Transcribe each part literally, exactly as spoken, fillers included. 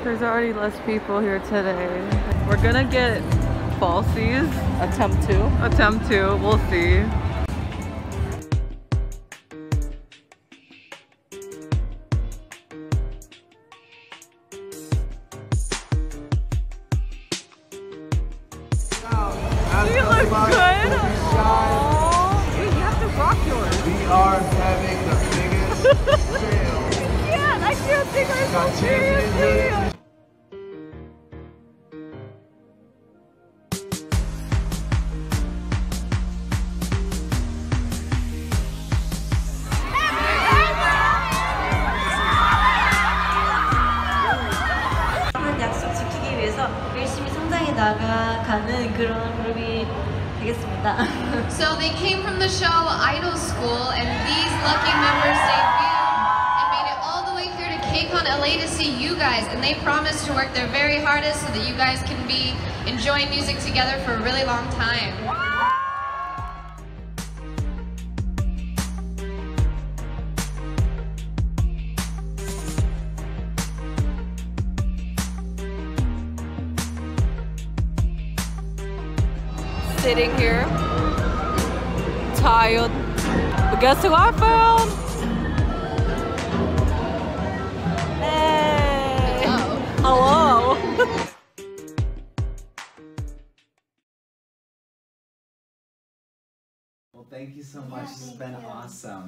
There's already less people here today. We're gonna get falsies. Attempt to. Attempt to. We'll see. You look good. Aww. You have to rock yours. We are having the biggest sale. I can't. I can't take myself seriously. 약속 지키기 위해서 열심히 성장해 나가가는 그런 그룹이 되겠습니다. So they came from the show Idol School, and these lucky members debuted and made it all the way through to KCON L A to see you guys, and they promised to work their very hardest so that you guys can be enjoying music together for a really long time. Sitting here, tired. But guess who I found? Hey! Hello! Well, thank you so much. This has been awesome.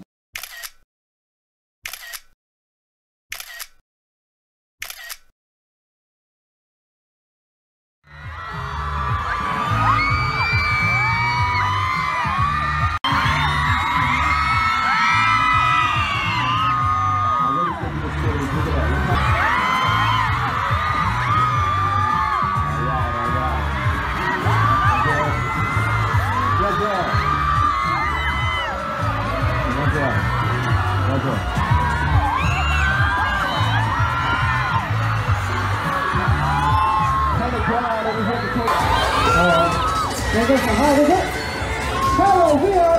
Hello, we are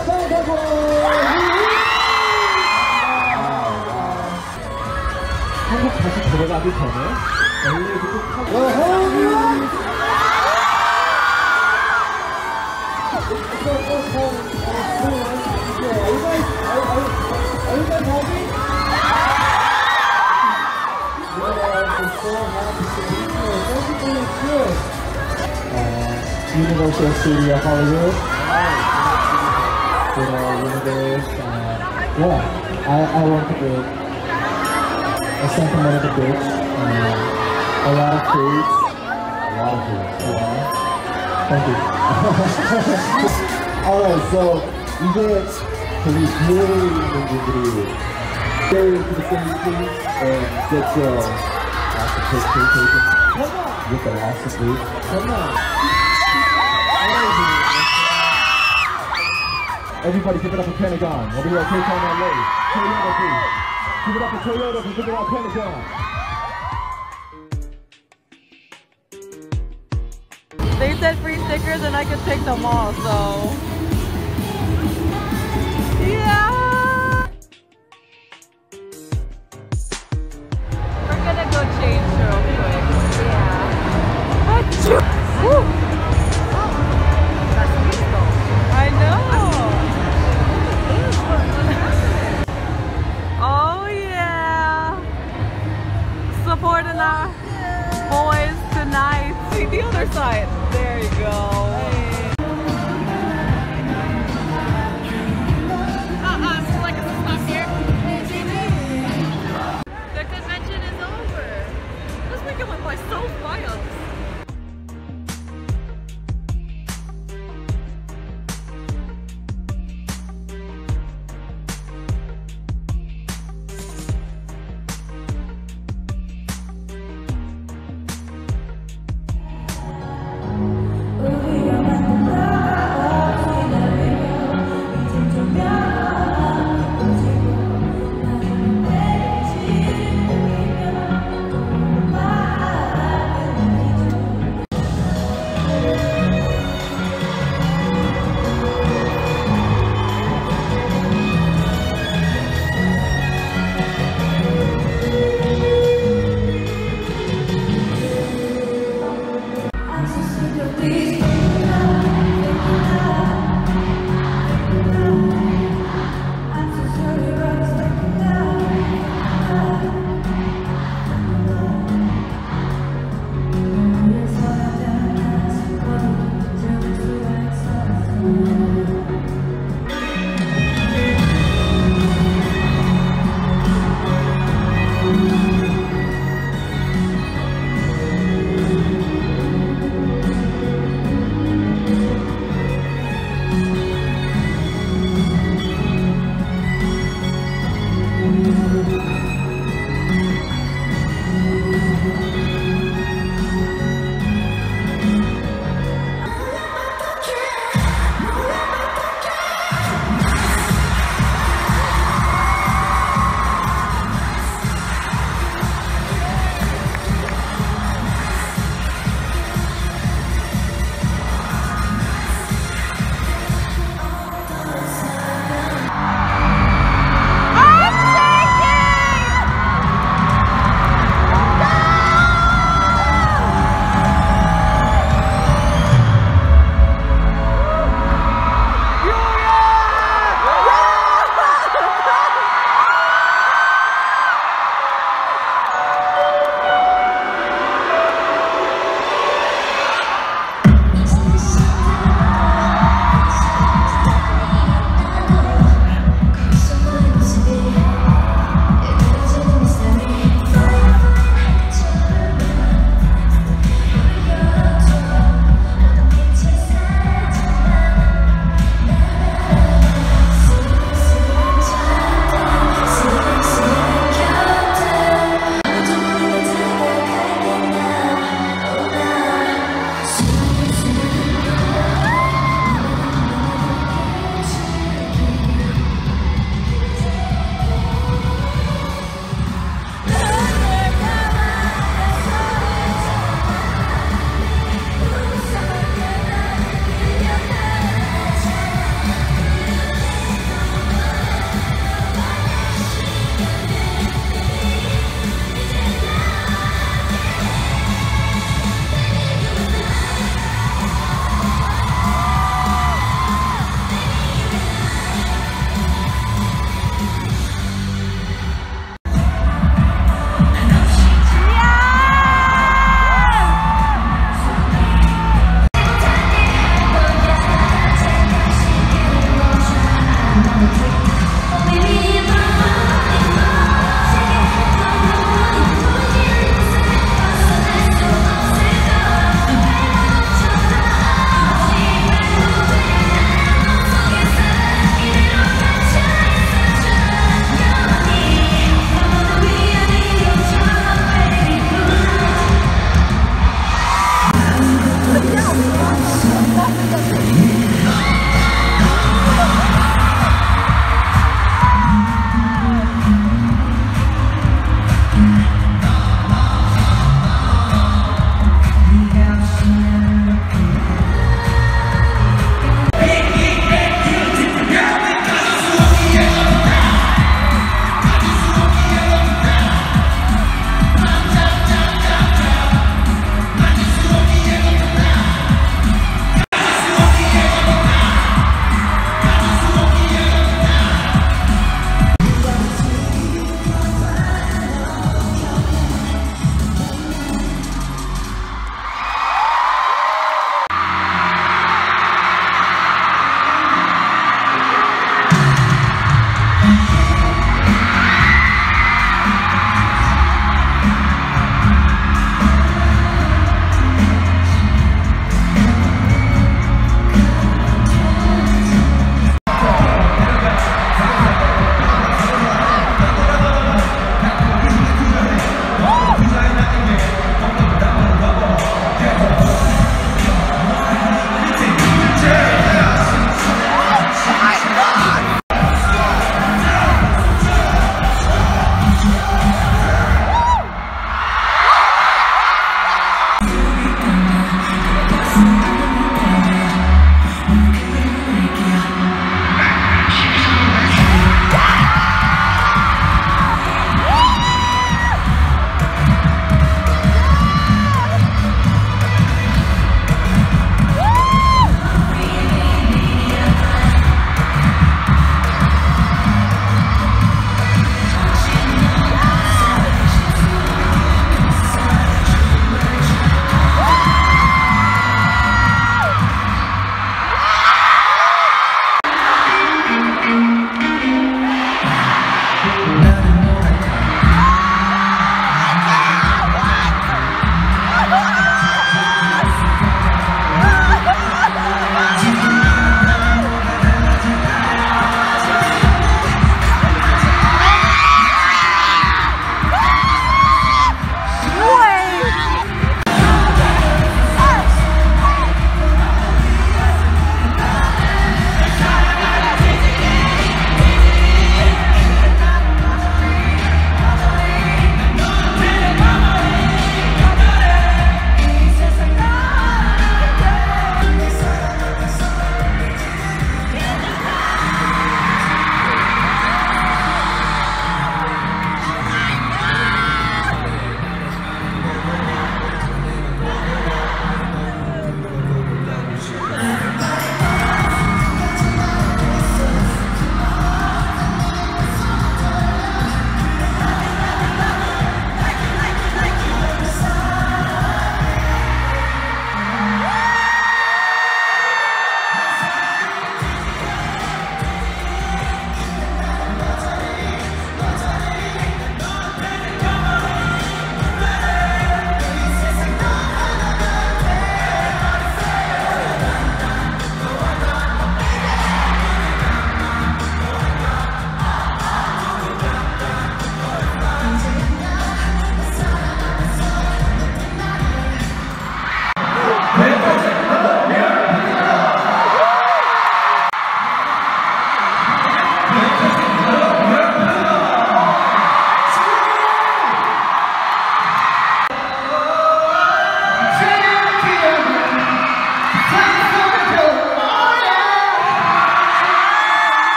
한국 다시 들어가기 전에 엘리에도 꼭 타고 Universal Studio Hollywood. You know, Universe. Uh, yeah, I, I want to be a sentiment of the beach. Uh, a lot of foods. A lot of foods. Yeah. Thank you. Alright, so 이제 저기 뒤에 있는 분들이 stay to the same seat and get your last picture taken with the last group. Come on. Everybody give it up for Pentagon. Over here at KCON L A. Toyota, please. Give it up for Toyota for giving out Pentagon. They said free stickers and I could take them all, so. Yeah! We're gonna go change real quick. Yeah. Achoo! Woo! I know! Oh yeah! Supporting our boys tonight. See the other side. There you go. Uh-uh, so like it's stop here. The convention is over. This weekend went by so fast. We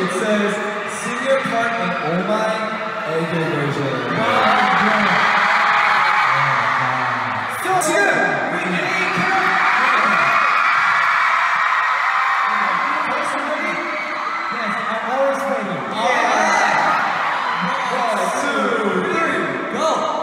It says sing your part in Oh My A K version. So 지금 we can A K. Yes, I always play them. One, two, three, go.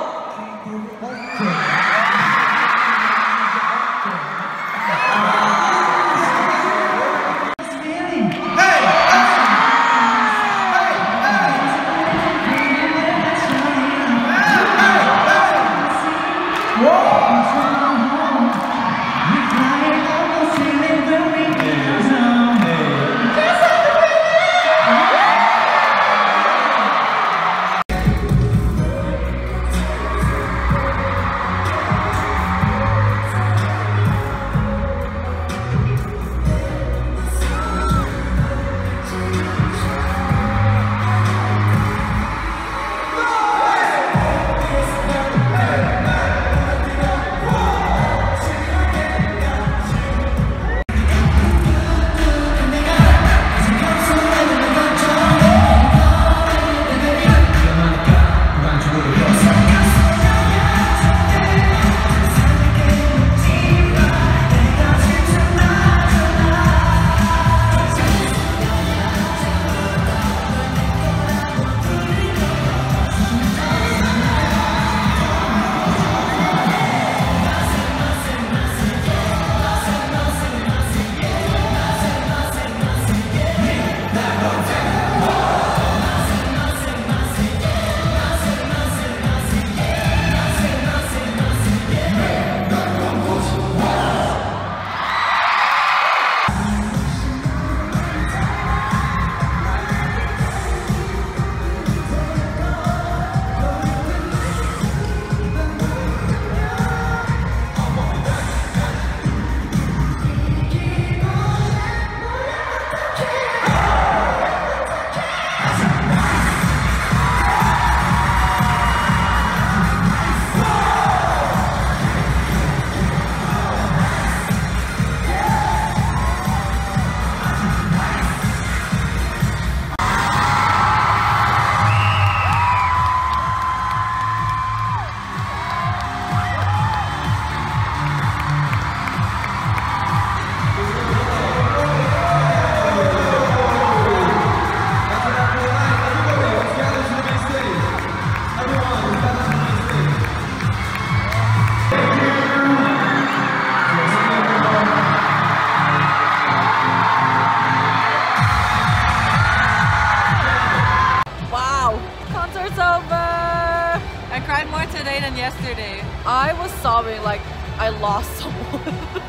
Yesterday, I was sobbing like I lost someone.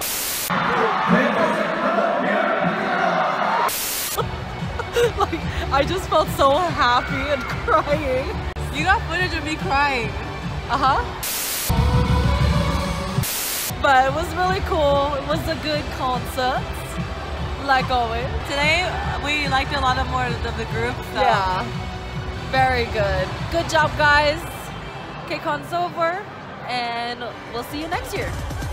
Like I just felt so happy and crying. You got footage of me crying. Uh-huh. But it was really cool. It was a good concert, like always. Today we liked a lot of more of the group. So. Yeah, very good. Good job, guys. KCON's over, and we'll see you next year.